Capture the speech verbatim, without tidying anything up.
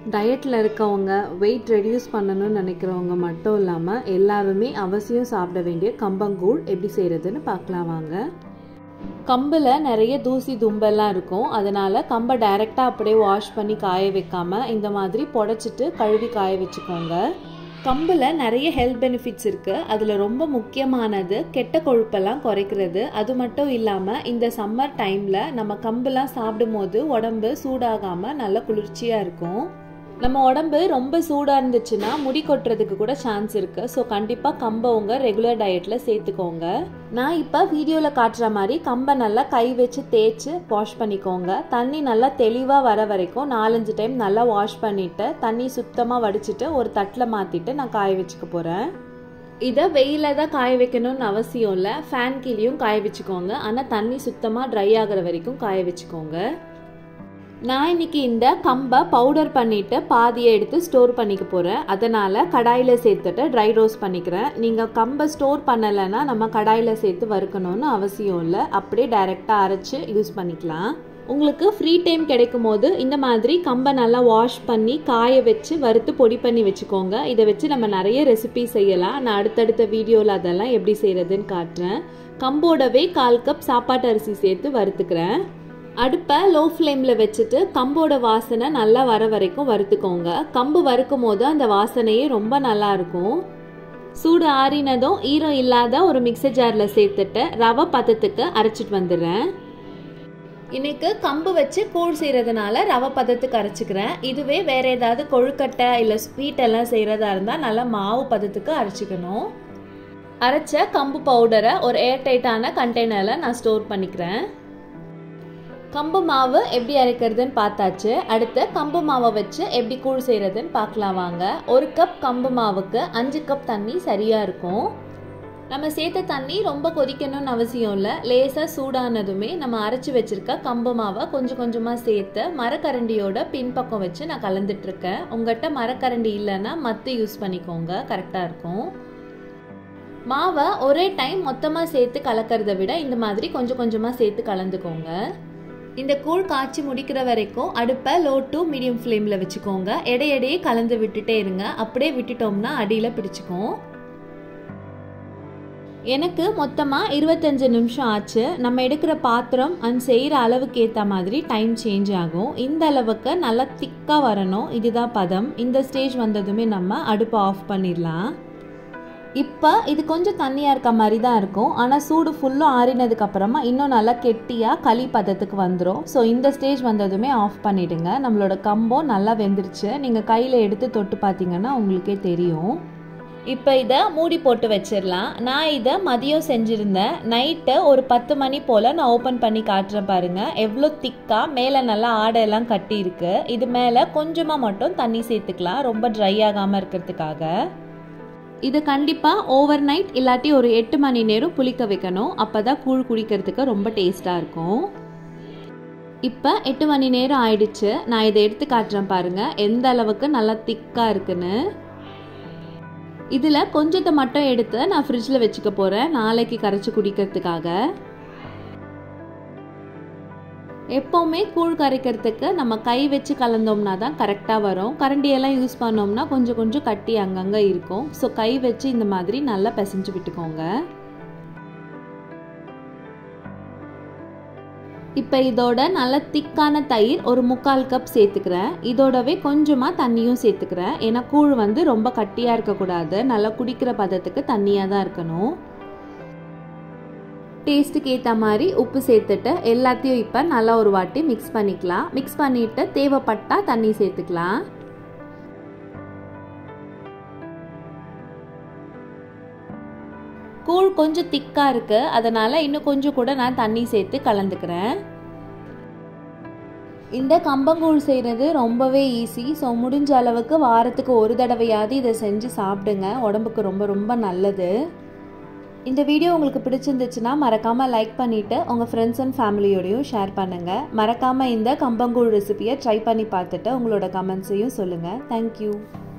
டயட்டில் இருக்கவங்க weight reduce பண்ணணும்னு நினைக்கிறவங்க மட்டும் இல்லாமல் எல்லாருமே அவசியம் சாப்பிட வேண்டிய கம்பங்கூழ் எப்படி செய்கிறதுன்னு பார்க்கலாம் வாங்க. கம்பில் நிறைய தூசி தும்பெல்லாம் இருக்கும். அதனால் கம்பை டைரெக்டாக அப்படியே வாஷ் பண்ணி காய வைக்காமல் இந்த மாதிரி புடைச்சிட்டு கழுவி காய வச்சுக்கோங்க. கம்பில் நிறைய ஹெல்த் பெனிஃபிட்ஸ் இருக்குது. அதில் ரொம்ப முக்கியமானது கெட்ட கொழுப்பெல்லாம் குறைக்கிறது. அது மட்டும் இல்லாமல் இந்த சம்மர் டைமில் நம்ம கம்பெல்லாம் சாப்பிடும் போது உடம்பு சூடாகாமல் நல்ல குளிர்ச்சியாக இருக்கும். நம்ம உடம்பு ரொம்ப சூடாக இருந்துச்சுன்னா முடி கொட்டுறதுக்கு கூட சான்ஸ் இருக்குது. ஸோ கண்டிப்பாக கம்பை உங்கள் ரெகுலர் டயட்டில் சேர்த்துக்கோங்க. நான் இப்போ வீடியோவில் காட்டுற மாதிரி கம்பை நல்லா கை வச்சு தேய்ச்சி வாஷ் பண்ணிக்கோங்க. தண்ணி நல்லா தெளிவாக வர வரைக்கும் நாலஞ்சு டைம் நல்லா வாஷ் பண்ணிவிட்டு தண்ணி சுத்தமாக வடிச்சிட்டு ஒரு தட்டில் மாற்றிட்டு நான் காய வச்சுக்க போகிறேன். இதை வெயிலில் தான் காய வைக்கணும்னு அவசியம் இல்லை, ஃபேன் கீழேயும் காய வச்சுக்கோங்க. ஆனால் தண்ணி சுத்தமாக ட்ரை ஆகிற வரைக்கும் காய வச்சுக்கோங்க. நான் இன்னைக்கு இந்த கம்பை பவுடர் பண்ணிவிட்டு பாதியை எடுத்து ஸ்டோர் பண்ணிக்க போகிறேன். அதனால் கடாயில் சேர்த்துட்டு ட்ரை ரோஸ்ட் பண்ணிக்கிறேன். நீங்கள் கம்பை ஸ்டோர் பண்ணலைன்னா நம்ம கடாயில் சேர்த்து வறுக்கணும்னு அவசியம் இல்லை, அப்படியே டைரெக்டாக அரைச்சி யூஸ் பண்ணிக்கலாம். உங்களுக்கு ஃப்ரீ டைம் கிடைக்கும் போது இந்த மாதிரி கம்பை நல்லா வாஷ் பண்ணி காய வச்சு வறுத்து பொடி பண்ணி வச்சுக்கோங்க. இதை வச்சு நம்ம நிறைய ரெசிபி செய்யலாம். நான் அடுத்தடுத்த வீடியோவில் அதெல்லாம் எப்படி செய்கிறதுன்னு காட்டுறேன். கம்போடவே கால் கப் சாப்பாட்டு அரிசி சேர்த்து வறுத்துக்கிறேன். அடுப்பை லோ ஃப்ளேமில் வச்சுட்டு கம்போட வாசனை நல்லா வர வரைக்கும் வறுத்துக்கோங்க. கம்பு வறுக்கும் போது அந்த வாசனையே ரொம்ப நல்லா இருக்கும். சூடு ஆறினதும் ஈரம் இல்லாத ஒரு மிக்சர் ஜாரில் சேர்த்துட்டு ரவை பதத்துக்கு அரைச்சிட்டு வந்துடுறேன். இன்னைக்கு கம்பு வச்சு கூழ் செய்கிறதுனால ரவை பதத்துக்கு அரைச்சிக்கிறேன். இதுவே வேறு ஏதாவது கொழுக்கட்டை இல்லை ஸ்வீட் எல்லாம் செய்கிறதா இருந்தால் நல்லா மாவு பதத்துக்கு அரைச்சிக்கணும். அரைச்ச கம்பு பவுடரை ஒரு ஏர்டைட்டான கண்டெய்னரில் நான் ஸ்டோர் பண்ணிக்கிறேன். கம்பு மாவு எப்படி அரைக்கிறதுன்னு பார்த்தாச்சு. அடுத்து கம்பு மாவை வச்சு எப்படி கூழ் செய்கிறதுன்னு பார்க்கலாம் வாங்க. ஒரு கப் கம்பு மாவுக்கு அஞ்சு கப் தண்ணி சரியாக இருக்கும். நம்ம சேர்த்த தண்ணி ரொம்ப கொதிக்கணும்னு அவசியம் இல்லை. லேசாக சூடானதுமே நம்ம அரைச்சி வச்சுருக்க கம்பு மாவை கொஞ்சம் கொஞ்சமாக சேர்த்து மரக்கரண்டியோட பின்பக்கம் வச்சு நான் கலந்துட்டுருக்கேன். உங்கள்கிட்ட மரக்கரண்டி இல்லைன்னா மத்து யூஸ் பண்ணிக்கோங்க, கரெக்டாக இருக்கும். மாவை ஒரே டைம் மொத்தமாக சேர்த்து கலக்கிறத விட இந்த மாதிரி கொஞ்சம் கொஞ்சமாக சேர்த்து கலந்துக்கோங்க. இந்த கூழ் காய்ச்சி முடிக்கிற வரைக்கும் அடுப்பை லோ டு மீடியம் ஃப்ளேமில் வச்சுக்கோங்க. எடையடையே கலந்து விட்டுட்டே இருங்க, அப்படியே விட்டுட்டோம்னா அடியில் பிடிச்சிக்கும். எனக்கு மொத்தமாக இருபத்தஞ்சு நிமிஷம் ஆச்சு. நம்ம எடுக்கிற பாத்திரம் அண்ட் செய்கிற அளவுக்கு ஏற்ற மாதிரி டைம் சேஞ்ச் ஆகும். இந்த அளவுக்கு நல்லா திக்காக வரணும், இதுதான் பதம். இந்த ஸ்டேஜ் வந்ததுமே நம்ம அடுப்பை ஆஃப் பண்ணிடலாம். இப்போ இது கொஞ்சம் தண்ணியாக இருக்க மாதிரி தான் இருக்கும். ஆனால் சூடு ஃபுல்லும் ஆறினதுக்கப்புறமா இன்னும் நல்லா கெட்டியாக களி பதத்துக்கு வந்துடும். ஸோ இந்த ஸ்டேஜ் வந்ததுமே ஆஃப் பண்ணிவிடுங்க. நம்மளோட கம்பம் நல்லா வெந்துருச்சு. நீங்கள் கையில் எடுத்து தொட்டு பார்த்தீங்கன்னா உங்களுக்கே தெரியும். இப்போ இதை மூடி போட்டு வச்சிடலாம். நான் இதை மதியம் செஞ்சுருந்தேன். நைட்டு ஒரு பத்து மணி போல் நான் ஓப்பன் பண்ணி காட்டுறேன் பாருங்கள். எவ்வளோ திக்காக மேலே நல்லா ஆடையெல்லாம் கட்டியிருக்கு. இது மேலே கொஞ்சமாக மட்டும் தண்ணி சேர்த்துக்கலாம், ரொம்ப ட்ரை ஆகாமல் இருக்கிறதுக்காக. இது கண்டிப்பாக ஓவர் நைட் இல்லாட்டி ஒரு எட்டு மணி நேரம் புளிக்க வைக்கணும். அப்போ தான் கூழ் குடிக்கிறதுக்கு ரொம்ப டேஸ்ட்டாக இருக்கும். இப்போ எட்டு மணி நேரம் ஆயிடுச்சு. நான் இதை எடுத்து காட்டுறேன் பாருங்கள் எந்த அளவுக்கு நல்லா திக்காக இருக்குன்னு. இதில் கொஞ்சத்தை மட்டும் எடுத்து நான் ஃப்ரிட்ஜில் வச்சுக்க போகிறேன், நாளைக்கு கரைச்சி குடிக்கிறதுக்காக. எப்போவுமே கூழ் கரைக்கிறதுக்கு நம்ம கை வச்சு கலந்தோம்னா தான் கரெக்டாக வரும். கரண்டியெல்லாம் யூஸ் பண்ணோம்னா கொஞ்சம் கொஞ்சம் கட்டி அங்கங்கே இருக்கும். ஸோ கை வச்சு இந்த மாதிரி நல்லா பிசைஞ்சு விட்டுக்கோங்க. இப்போ இதோட நல்ல திக்கான தயிர் ஒரு முக்கால் கப் சேர்த்துக்கிறேன். இதோடவே கொஞ்சமாக தண்ணியும் சேர்த்துக்கிறேன். ஏன்னா கூழ் வந்து ரொம்ப கட்டியாக இருக்கக்கூடாது, நல்லா குடிக்கிற பதத்துக்கு தண்ணியாக தான் இருக்கணும். டேஸ்ட்டுக்கு ஏற்ற மாதிரி உப்பு சேர்த்துட்டு எல்லாத்தையும் இப்போ நல்லா ஒரு வாட்டி மிக்ஸ் பண்ணிக்கலாம். மிக்ஸ் பண்ணிவிட்டு தேவைப்பட்டால் தண்ணி சேர்த்துக்கலாம். கூழ் கொஞ்சம் திக்காக இருக்குது, அதனால் இன்னும் கொஞ்சம் கூட நான் தண்ணி சேர்த்து கலந்துக்கிறேன். இந்த கம்பங்கூழ் செய்கிறது ரொம்பவே ஈஸி. ஸோ முடிஞ்ச அளவுக்கு வாரத்துக்கு ஒரு தடவையாவது இதை செஞ்சு சாப்பிடுங்க, உடம்புக்கு ரொம்ப ரொம்ப நல்லது. இந்த வீடியோ உங்களுக்கு பிடிச்சிருந்துச்சுன்னா மறக்காமல் லைக் பண்ணிவிட்டு உங்கள் ஃப்ரெண்ட்ஸ் அண்ட் ஃபேமிலியோடையும் ஷேர் பண்ணுங்கள். மறக்காமல் இந்த கம்பங்கூழ் ரெசிபியை ட்ரை பண்ணி பார்த்துட்டு உங்களோட கமெண்ட்ஸையும் சொல்லுங்கள். தேங்க்யூ.